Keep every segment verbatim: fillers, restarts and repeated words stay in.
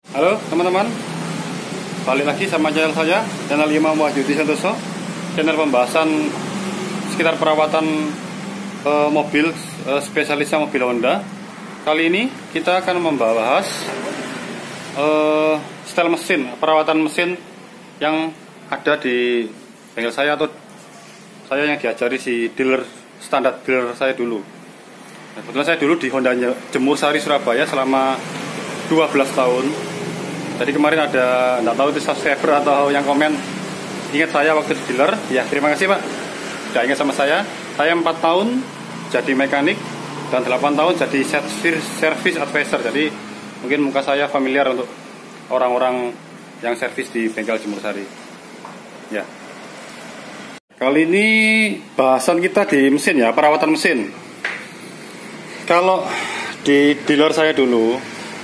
Halo teman-teman, balik lagi sama channel saya, channel Imam Wahyudi Santoso, channel pembahasan sekitar perawatan e, mobil, e, spesialisnya mobil Honda. Kali ini kita akan membahas e, setel mesin, perawatan mesin yang ada di bengkel saya atau saya yang diajari si dealer standar dealer saya dulu. Nah, kebetulan saya dulu di Honda Jemur Sari Surabaya selama dua belas tahun. Jadi kemarin ada, nggak tahu itu subscriber atau yang komen ingat saya waktu di dealer. Ya terima kasih Pak, sudah ingat sama saya. Saya empat tahun jadi mekanik dan delapan tahun jadi service advisor. Jadi mungkin muka saya familiar untuk orang-orang yang servis di bengkel Jemur Sari. Ya. Kali ini bahasan kita di mesin ya, perawatan mesin. Kalau di dealer saya dulu,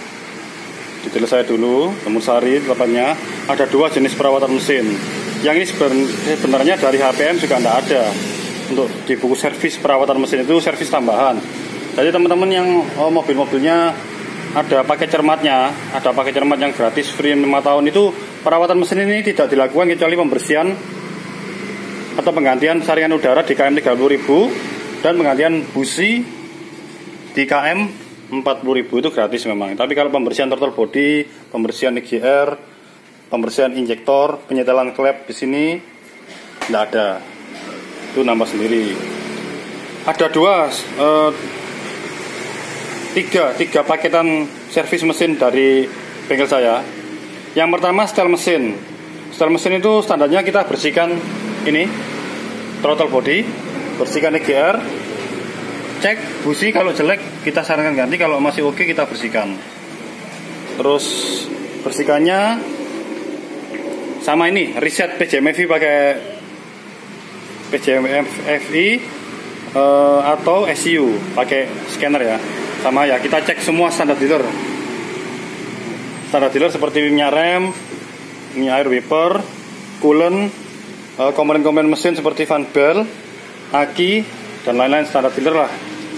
di dealer saya dulu, Jemur Sari tepatnya, ada dua jenis perawatan mesin. Yang ini sebenarnya dari H P M juga tidak ada. Untuk di buku servis perawatan mesin itu servis tambahan. Jadi teman-teman yang oh, mobil-mobilnya ada pakai cermatnya, ada pakai cermat yang gratis free lima tahun, itu perawatan mesin ini tidak dilakukan kecuali pembersihan atau penggantian saringan udara di K M tiga puluh ribu dan penggantian busi di K M empat puluh ribu itu gratis memang. Tapi kalau pembersihan throttle body, pembersihan E G R, pembersihan injektor, penyetelan klep di sini tidak ada. Itu nambah sendiri. Ada dua, eh, tiga, tiga paketan servis mesin dari bengkel saya. Yang pertama setel mesin. Setel mesin itu standarnya kita bersihkan ini throttle body, bersihkan E G R, cek busi, kalau jelek kita sarankan ganti, kalau masih oke kita bersihkan. Terus bersihkannya sama ini, reset P J M F I pakai P J M F I uh, atau S U pakai scanner ya. Sama ya, kita cek semua standar dealer. Standar dealer seperti minyak rem, minyak air wiper, coolant, uh, komponen-komponen mesin seperti fan belt, aki dan lain-lain standar dealer lah.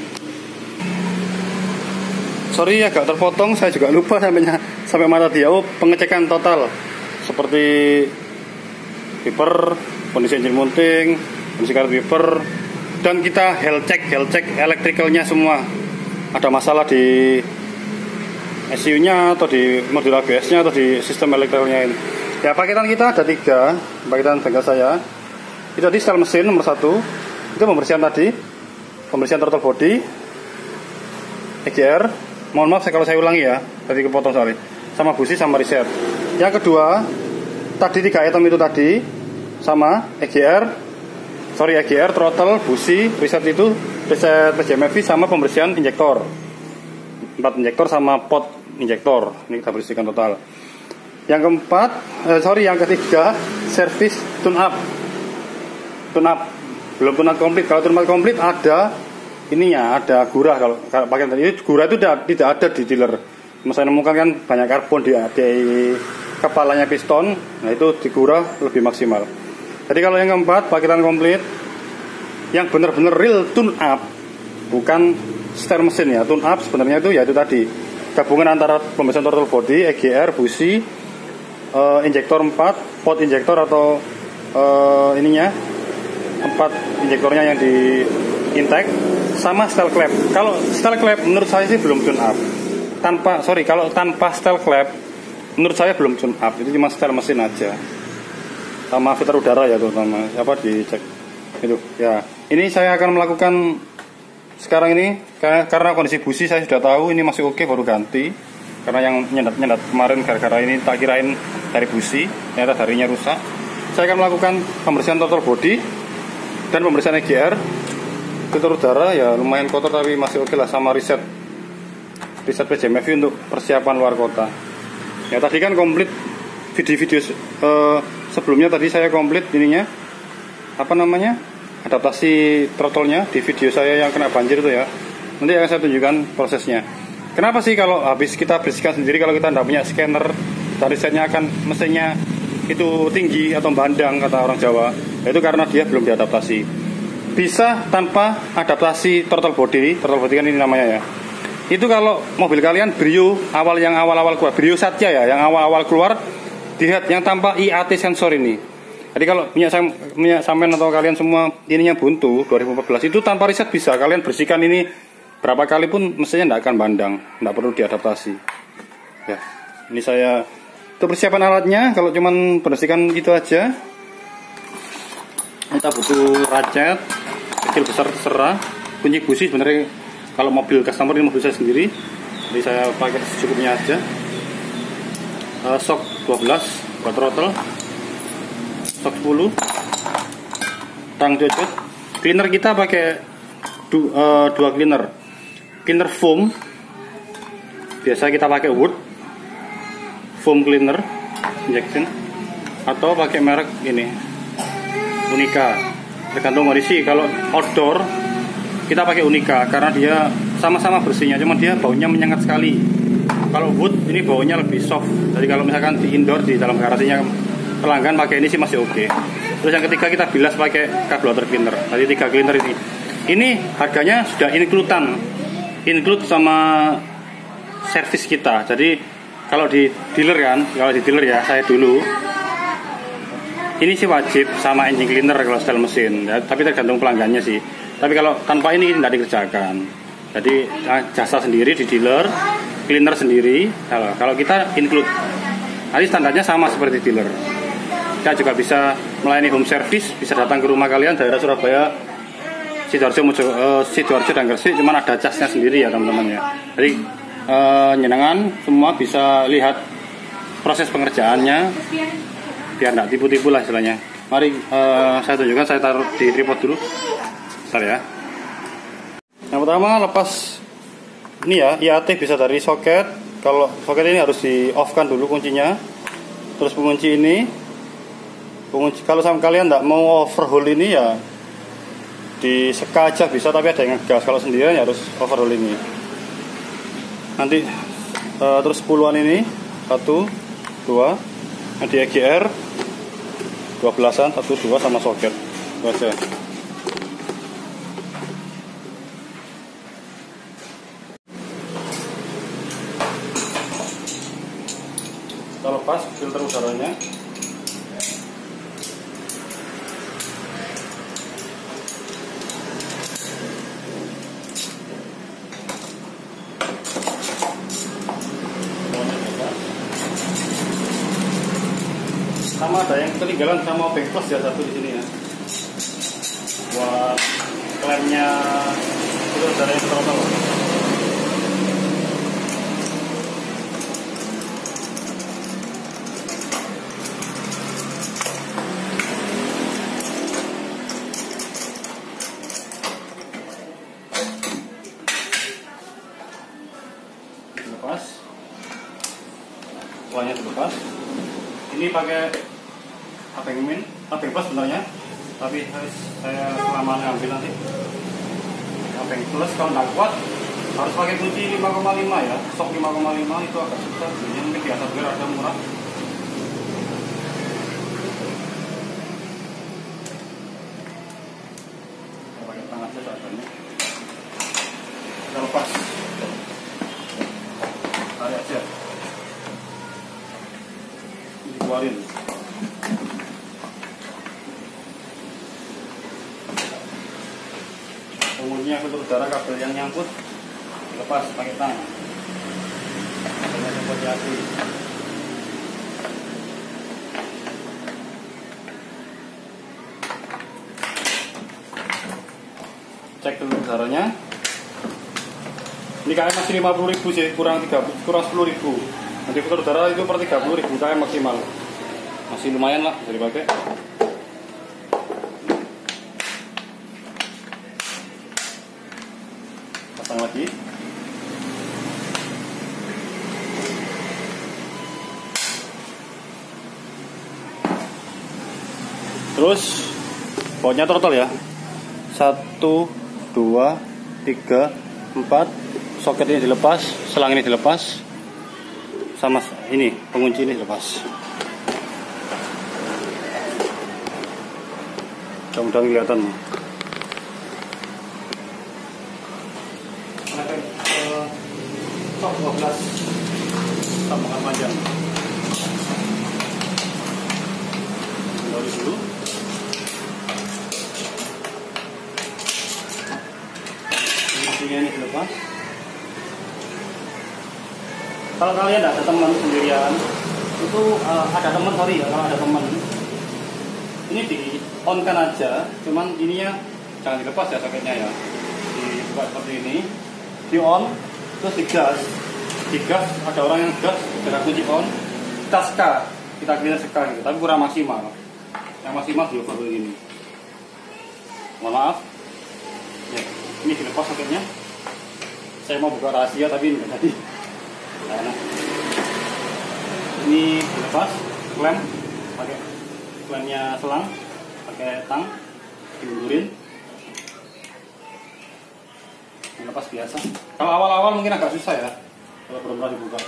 Sorry agak terpotong, saya juga lupa sampai sampai mata dia. Oh, pengecekan total seperti wiper, kondisi engine mounting, kondisi karet wiper, dan kita health check, health check elektrikalnya semua. Ada masalah di S U-nya atau di modul A B S-nya atau di sistem elektrikalnya ini. Ya, paketan kita ada tiga, paketan bengkel saya. Itu tadi setel mesin nomor satu, itu pembersihan tadi, pembersihan throttle body, E G R. Mohon maaf kalau saya ulangi ya, tadi kepotong sekali. Sama busi sama reset. Yang kedua, tadi tiga item itu tadi sama E G R, sorry E G R, throttle, busi, reset itu reset P J M F I sama pembersihan injektor. Empat injektor sama pot injektor. Ini kita bersihkan total. Yang keempat, eh, sorry yang ketiga, service tune up. Tune up. Belum tune up komplit. Kalau tune up komplit ada ininya, ada gurah. Kalau, kalau pakai tadi gurah itu tidak, tidak ada di dealer. Saya nemukan kan banyak karbon di, di kepalanya piston. Nah itu digurah lebih maksimal. Jadi kalau yang keempat, paketan komplit yang benar-benar real tune up, bukan setel mesin ya. Tune up sebenarnya itu ya itu tadi gabungan antara pembersihan throttle body, E G R, busi, uh, injektor empat, pot injektor atau uh, ininya empat injektornya yang di intake, sama setel klep. Kalau setel klep menurut saya sih belum tune up. Tanpa sorry kalau tanpa setel klep menurut saya belum tune up. Itu cuma setel mesin aja. Sama filter udara ya terutama. Apa dicek itu ya. Ini saya akan melakukan sekarang ini karena kondisi busi saya sudah tahu ini masih oke, baru ganti. Karena yang nyendat-nyendat kemarin gara-gara ini tak kirain dari busi, ternyata darinya rusak. Saya akan melakukan pembersihan throttle body dan pembersihan E G R. Filter udara ya lumayan kotor tapi masih oke lah, sama reset reset P J M F I untuk persiapan luar kota. Ya tadi kan komplit video-video uh, sebelumnya tadi saya komplit ininya apa namanya adaptasi throttle-nya di video saya yang kena banjir itu ya. Nanti akan saya tunjukkan prosesnya. Kenapa sih kalau habis kita bersihkan sendiri, kalau kita tidak punya scanner dari setnya akan mesinnya itu tinggi atau bandang kata orang Jawa. Itu karena dia belum diadaptasi. Bisa tanpa adaptasi throttle body, throttle body kan ini namanya ya. itu kalau mobil kalian Brio awal yang awal-awal keluar, Brio Satya ya, yang awal-awal keluar, lihat yang tanpa I A T sensor ini. Jadi kalau minyak, minyak sampean atau kalian semua ininya buntu dua ribu empat belas itu tanpa riset bisa kalian bersihkan ini berapa kali pun mestinya tidak akan bandang, tidak perlu diadaptasi. Ya, ini saya itu persiapan alatnya. Kalau cuman bersihkan gitu aja, kita butuh ratchet kecil besar terserah. Kunci busi sebenarnya kalau mobil customer ini mobil saya sendiri, jadi saya pakai secukupnya aja. Uh, shock dua belas buat throttle, shock sepuluh, tang cocot. Cleaner kita pakai du, uh, dua cleaner, cleaner foam. Biasa kita pakai wood foam cleaner injection, atau pakai merek ini Unica, tergantung kondisi. Kalau outdoor kita pakai Unica karena dia sama-sama bersihnya, cuma dia baunya menyengat sekali. Kalau wood ini baunya lebih soft. Jadi kalau misalkan di indoor di dalam garasinya pelanggan pakai ini sih masih oke. Okay. Terus yang ketiga kita bilas pakai carburetor cleaner. Tadi tiga cleaner ini. Ini harganya sudah include-an, include sama servis kita. Jadi kalau di dealer kan, kalau di dealer ya saya dulu ini sih wajib sama engine cleaner kalau setel mesin. Ya, tapi tergantung pelanggannya sih. Tapi kalau tanpa ini tidak dikerjakan. Jadi jasa sendiri di dealer, cleaner sendiri. Kalau kalau kita include, nanti standarnya sama seperti dealer. Kita juga bisa melayani home service, bisa datang ke rumah kalian daerah Surabaya, Sidoarjo, Mojo, uh, Sidoarjo dan Gresik, cuman ada casnya sendiri ya teman-teman ya. Jadi uh, nyenengan semua bisa lihat proses pengerjaannya, biar tidak tipu-tipu lah istilahnya. Mari uh, saya tunjukkan, saya taruh di tripod dulu. Bentar ya. Yang pertama lepas ini ya, I A T bisa dari soket. Kalau soket ini harus di off kan dulu kuncinya. Terus pengunci ini, pengunci kalau sama kalian tidak mau overhaul ini ya di seka aja bisa, tapi ada yang ngegas. Kalau sendirian ya harus overhaul ini. Nanti uh, terus sepuluhan ini satu, dua, di E G R dua belasan, satu, dua sama soket. Itu aja. Kita lepas filter udaranya. Sama ada yang ketinggalan sama back plus ya, satu di sini ya. Buat klemnya itu udara yang throttle. Lepas, semuanya dilepas. Ini pakai abeng min, abeng plus sebenarnya, tapi harus saya kelamaan ngambil nanti. Abeng plus kalau nggak kuat harus pakai kunci lima koma lima ya, sok lima koma lima itu agak susah. Ini mungkin biasa biar ada murah. Saya pakai tangan saja seadanya. Kita lepas. Tarik aja. Dikeluarin. Pengunci filter udara, kabel yang nyangkut dilepas pakai tangan. Kabelnya seperti hati. Cek filter udaranya. Ini kalian masih lima puluh ribu sih, kurang tiga puluh, kurang sepuluh ribu. Nanti filter udara itu per tiga puluh ribu kalian maksimal. Masih lumayan lah dari pakai. Pasang lagi. Terus bautnya throttle ya. Satu, dua, tiga, empat. Soket ini dilepas, selang ini dilepas, sama ini pengunci ini dilepas. Mudah-mudahan kelihatan. stok dua belas tambahan panjang. Dari dulu. Ini ini dilepas. Kalau kalian ada teman sendirian, itu uh, ada teman sorry ya kalau ada teman. Ini di on kan aja, cuman ininya jangan dilepas ya soketnya ya. Dibuka seperti ini, di on, terus digas, digas ada orang yang gas, kita kunci on, kita ska, kita kira ska gitu, tapi kurang maksimal. Yang maksimal di over begini. Mohon maaf. Ya, ini dilepas soketnya. Saya mau buka rahasia tapi ini nggak jadi. Nah, ini dilepas, klem, pakai klemnya selang, pakai tang, diundurin. Lepas biasa. Kalau awal-awal mungkin agak susah ya, kalau belum pernah dibuka.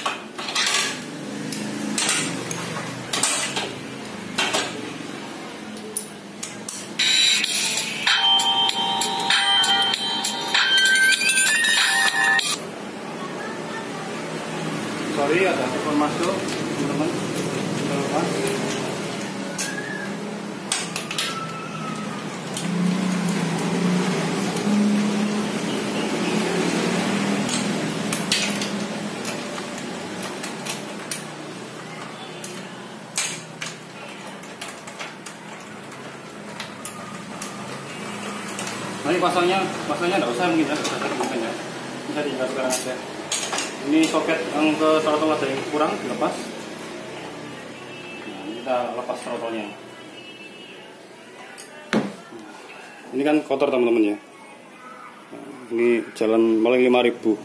Sorry ada telepon masuk, teman-teman. Lepas. Nanti pasangnya, pasangnya nggak usah mungkin ya, mungkin ya, bisa diingat sekarang aja. Ini soket yang ke throttle ada yang kurang, dilepas. Nah, ini kita lepas throttle-nya. Ini kan kotor teman-teman ya. Nah, ini jalan paling lima ribu.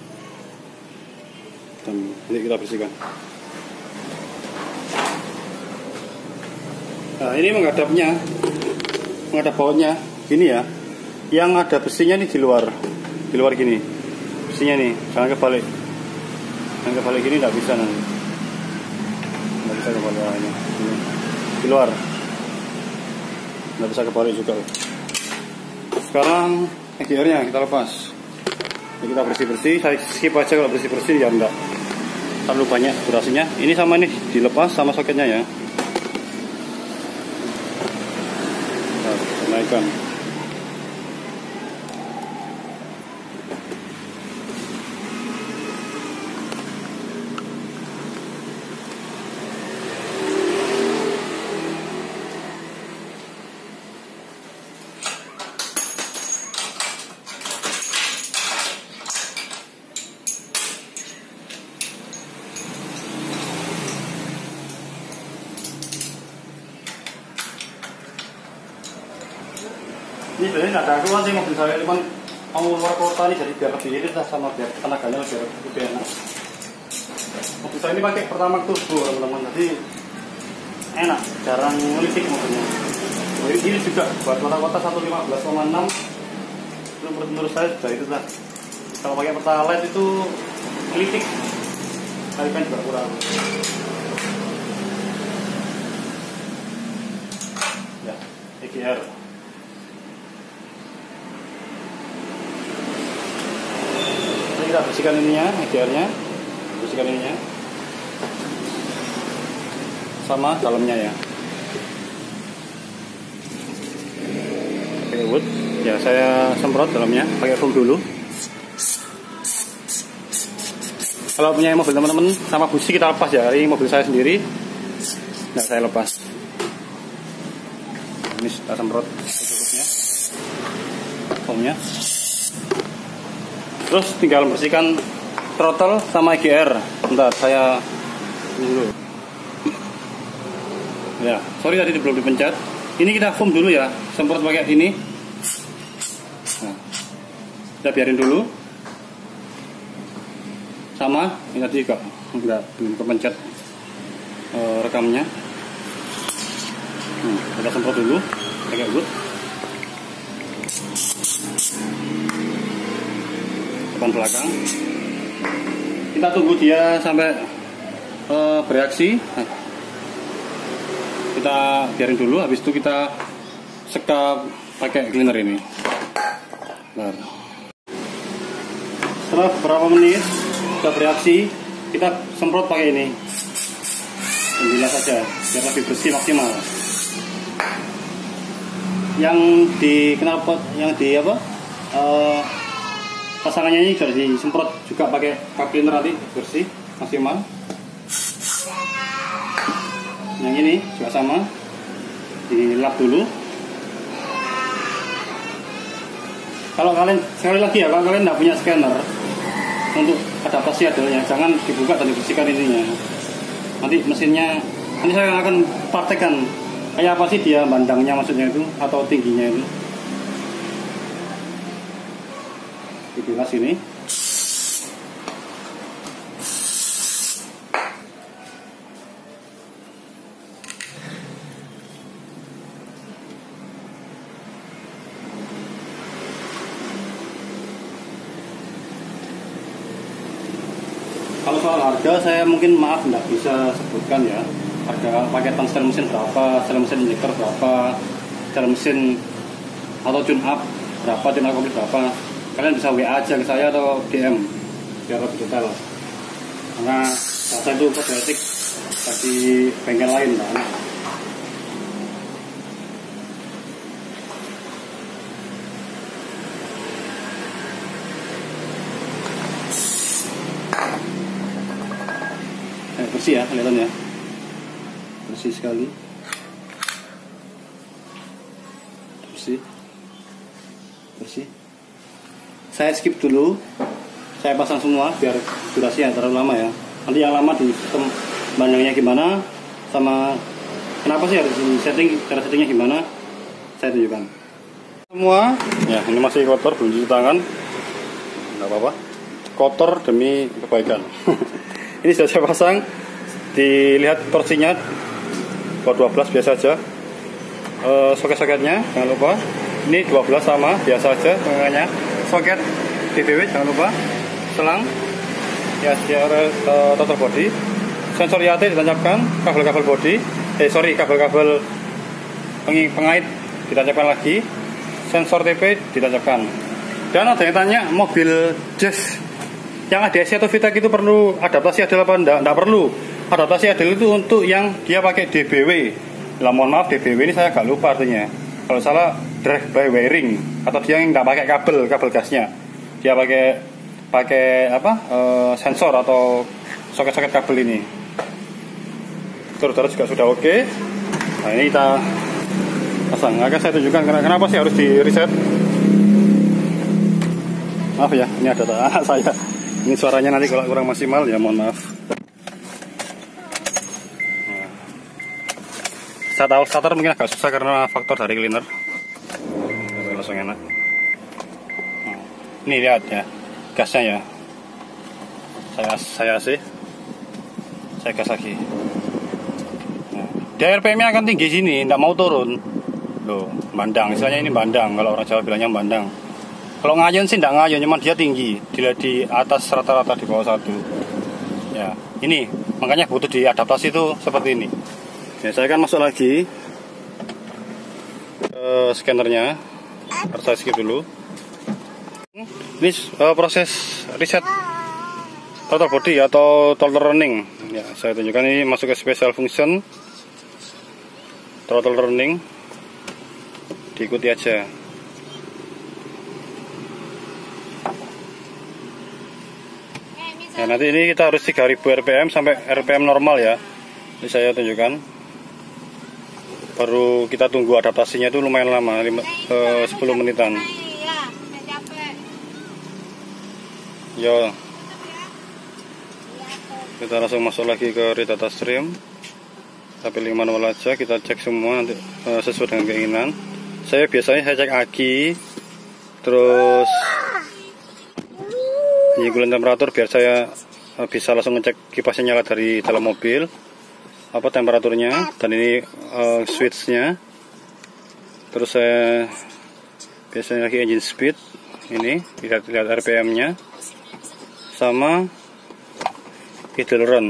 Dan ini kita bersihkan. Nah, ini menghadapnya, menghadap bawahnya, gini ya. Yang ada besinya nih di luar, di luar gini, besinya nih, jangan kebalik, jangan kebalik gini nggak bisa nanti, nggak bisa kebalik ini. Di luar, nggak bisa kebalik juga. Sekarang E G R-nya kita lepas, ini kita bersih bersih, saya skip aja kalau bersih bersih ya enggak terlalu banyak durasinya. Ini sama nih dilepas sama soketnya ya, nah, naikkan. Ini sebenarnya nggak ada keluar sih mobil saya, cuman mau luar kota nih jadi biar lebih irit lah sama biar tenaganya lebih lebih enak. Mobil saya ini pakai pertama turbo teman-teman, jadi enak, jarang ngelitik mobilnya. Jadi ini juga buat kota-kota seratus lima belas koma enam itu menurut saya sudah itu lah. Kalau pakai pertalite itu ngelitik, kali kan juga kurang. Ya, E G R. Kita bersihkan ininya, E G R-nya, bersihkan ininya, sama dalamnya ya. Pakai wood, ya saya semprot dalamnya, pakai foam dulu. Kalau punya mobil teman-teman sama busi kita lepas ya. Ini mobil saya sendiri, nggak saya lepas. Ini kita semprot secukupnya, foamnya. Terus tinggal bersihkan throttle sama E G R. Bentar, saya dulu. Ya, sorry tadi belum dipencet. Ini kita foam dulu ya, semprot pakai ini. Nah, kita biarin dulu. Sama, ini tadi juga enggak belum kepencet e, rekamnya. Hmm, kita semprot dulu pakai wood. Depan belakang, kita tunggu dia sampai uh, bereaksi. Nah, kita biarin dulu, habis itu kita sekap pakai cleaner ini. Bentar. Setelah beberapa menit sudah bereaksi, kita semprot pakai ini, ambilnya saja biar lebih bersih maksimal. Yang di knalpot, yang di apa uh, pasangannya ini sudah disemprot juga pakai cup cleaner nanti bersih maksimal. Yang ini juga sama, dilap dulu. Kalau kalian, sekali lagi ya, kalau kalian tidak punya scanner untuk adaptasi adanya, jangan dibuka dan dibersihkan ininya. Nanti mesinnya, nanti saya akan praktekkan kayak apa sih dia bandangnya maksudnya itu, atau tingginya itu. Dibilas ini. Kalau soal harga saya mungkin maaf tidak bisa sebutkan ya, harga paketan setel mesin berapa, setel mesin injektor berapa, setel mesin atau tune up berapa, tune up komplit berapa. Kalian bisa W A aja ke saya atau D M biar lebih detail, karena saya itu kode etik bagi bengkel lain kan. Eh, bersih ya, kelihatan ya, bersih sekali, bersih, bersih. Saya skip dulu, saya pasang semua biar durasinya terlalu lama ya. Nanti yang lama di sistem bandangnya gimana, sama kenapa sih harus di setting, cara settingnya gimana, saya tunjukkan. Semua, ya ini masih kotor, belum cuci tangan, nggak apa-apa, kotor demi kebaikan. Ini sudah saya pasang, dilihat torsinya buat dua belas biasa aja. E, soket-soketnya jangan lupa, ini dua belas sama biasa aja makanya. Soket D B W jangan lupa, selang ya, secara uh, total body, sensor I A T ditancapkan, kabel-kabel body, eh sorry kabel-kabel pengait ditancapkan lagi, sensor T P ditancapkan. Dan ada yang tanya, mobil Jazz yang A D A C atau VTEC itu perlu adaptasi adel apa enggak? Enggak perlu. Adaptasi adel itu untuk yang dia pakai D B W. Lah mohon maaf, D B W ini saya agak lupa artinya. Kalau salah drive by wiring, atau dia yang enggak pakai kabel, kabel gasnya. Dia pakai pakai apa? E, sensor atau soket-soket kabel ini. Terus juga sudah oke. Nah, ini kita pasang. Akan saya tunjukkan kenapa sih harus di reset. Maaf ya, ini ada anak saya. Ini suaranya nanti kalau kurang maksimal ya mohon maaf. Nah, saya tahu starter mungkin agak susah karena faktor dari cleaner. Langsung enak. Nah, ini lihat ya, gasnya ya. Saya saya sih, saya gas lagi. Nah, dia R P M-nya akan tinggi sini, tidak mau turun. Loh, bandang, istilahnya ini bandang. Kalau orang Jawa bilangnya bandang. Kalau ngayun sih tidak ngayun, cuma dia tinggi, dia di atas rata-rata di bawah satu. Ya, ini makanya butuh diadaptasi itu seperti ini. Ya, saya akan masuk lagi ke scannernya. Harus saya skip dulu. Ini uh, proses reset throttle body atau throttle running. Ya, saya tunjukkan ini masuk ke special function throttle running. Diikuti aja. Ya, nanti ini kita harus tiga ribu R P M sampai R P M normal ya. Ini saya tunjukkan. Baru kita tunggu adaptasinya itu lumayan lama, sepuluh menitan. Ya. Kita langsung masuk lagi ke read data stream. Kita pilih manual aja, kita cek semua nanti uh, sesuai dengan keinginan. Saya biasanya saya cek aki, terus penyigulan temperatur biar saya bisa langsung ngecek kipasnya nyala dari dalam mobil apa temperaturnya, dan ini uh, switchnya. Terus saya biasanya lagi engine speed, ini lihat lihat R P M-nya sama idle run.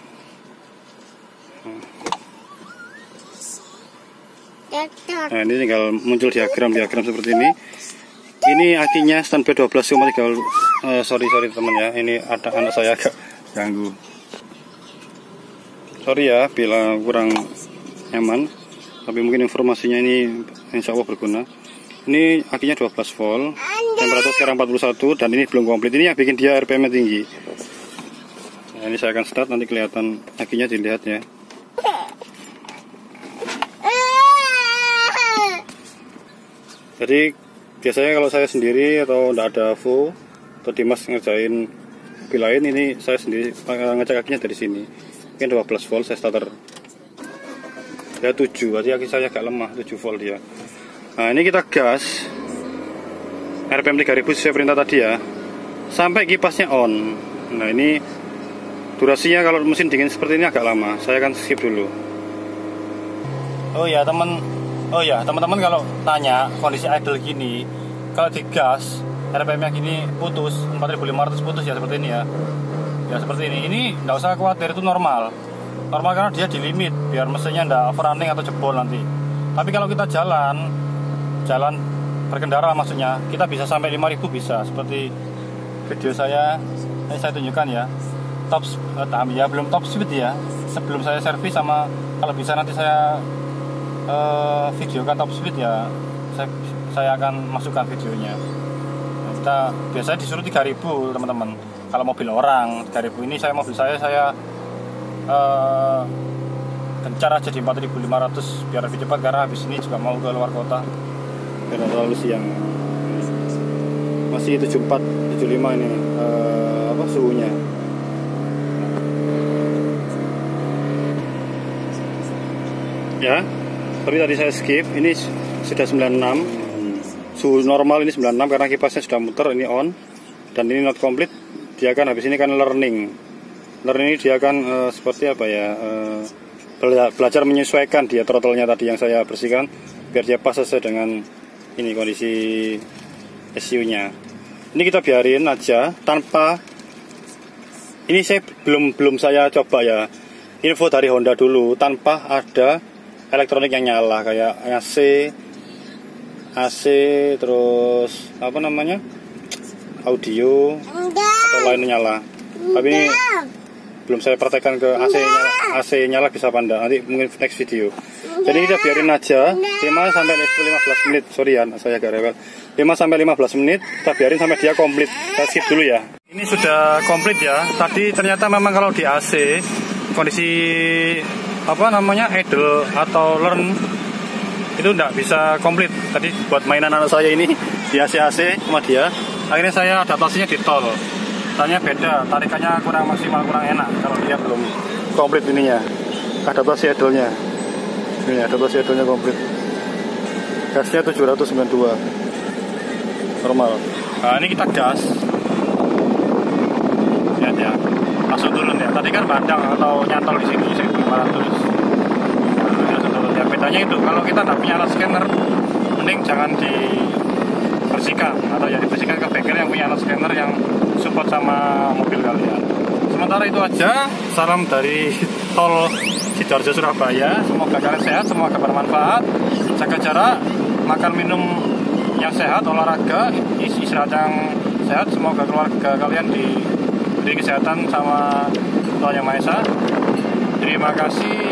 Nah, ini tinggal muncul diagram diagram seperti ini. Ini akinya standby dua belas koma tiga eh, sorry sorry teman ya, ini ada anak saya agak ganggu. Sorry ya bila kurang nyaman, tapi mungkin informasinya ini insya Allah berguna. Ini akinya dua belas volt, temperatur sekarang empat puluh satu, dan ini belum komplit. Ini yang bikin dia R P M-nya tinggi. Nah, ini saya akan start, nanti kelihatan akinya, dilihat ya. Jadi biasanya kalau saya sendiri atau tidak ada V O atau Dimas ngerjain mobil lain, ini saya sendiri ngecek akinya dari sini. Mungkin dua belas volt, saya starter ya tujuh, berarti aki saya agak lemah, tujuh volt dia. Nah ini kita gas R P M tiga ribu sesuai perintah tadi ya, sampai kipasnya on. Nah ini durasinya kalau mesin dingin seperti ini agak lama, saya akan skip dulu. Oh ya teman, oh ya teman-teman, kalau tanya kondisi idle gini, kalau digas R P M-nya gini putus, empat ribu lima ratus putus ya, seperti ini ya. Ya seperti ini, ini nggak usah khawatir, itu normal. Normal karena dia di limit, biar mesinnya nggak overrunning atau jebol nanti. Tapi kalau kita jalan, jalan berkendara maksudnya, kita bisa sampai lima ribu bisa. Seperti video saya, ini saya tunjukkan ya. Top, eh, ya belum top speed ya. Sebelum saya servis, sama kalau bisa nanti saya eh, videokan top speed ya. Saya, saya akan masukkan videonya. Nah, kita biasanya disuruh tiga ribu teman-teman. Kalau mobil orang tiga ribu, ini saya mobil saya saya uh, gencar aja di empat ribu lima ratus biar lebih cepat, karena habis ini juga mau ke luar kota biar terlalu siang. Masih tujuh puluh empat tujuh puluh lima ini uh, apa suhunya. Ya, tapi tadi saya skip, ini sudah sembilan puluh enam. Suhu normal ini sembilan puluh enam karena kipasnya sudah muter, ini on. Dan ini not complete. Dia kan habis ini kan learning. Learning ini dia kan uh, seperti apa ya? Uh, belajar menyesuaikan dia throttle-nya tadi yang saya bersihkan biar dia pas sesuai dengan ini kondisi S U-nya. Ini kita biarin aja tanpa, ini saya belum belum saya coba ya. Info dari Honda dulu tanpa ada elektronik yang nyala kayak A C, A C terus apa namanya? Audio atau lainnya nyala. Tapi ini belum saya praktekkan ke A C nyala, A C nyala bisa apa enggak, nanti mungkin next video. Jadi kita biarin aja lima sampai lima belas menit. Sorry ya, saya agak rewel. lima sampai lima belas menit kita biarin sampai dia komplit. Kita skip dulu ya. Ini sudah komplit ya. Tadi ternyata memang kalau di A C kondisi apa namanya idle atau learn itu enggak bisa komplit. Tadi buat mainan anak saya ini di A C A C sama dia, akhirnya saya adaptasinya di tol. Tanya beda, tarikannya kurang maksimal, kurang enak kalau dia belum komplit ininya. Adaptasi idle-nya. Ini adaptasi idle-nya komplit. Gasnya tujuh ratus sembilan puluh dua. Normal. Nah, ini kita gas. Lihat ya. Langsung turun ya. Tadi kan bandang atau nyantol di sini seribu lima ratus. Nah, langsung turun ya. Bedanya itu kalau kita tidak punya alat scanner, mending jangan dibersihkan atau ya dibersihkan ke bengkel yang punya alat scanner yang support sama mobil kalian. Sementara itu aja. Salam dari tol Sidoarjo Surabaya. Semoga kalian sehat, semoga bermanfaat. Jaga jarak, makan minum yang sehat, olahraga, istirahat yang sehat. Semoga keluarga kalian diberi kesehatan sama Tuhan Yang Maha Esa. Terima kasih.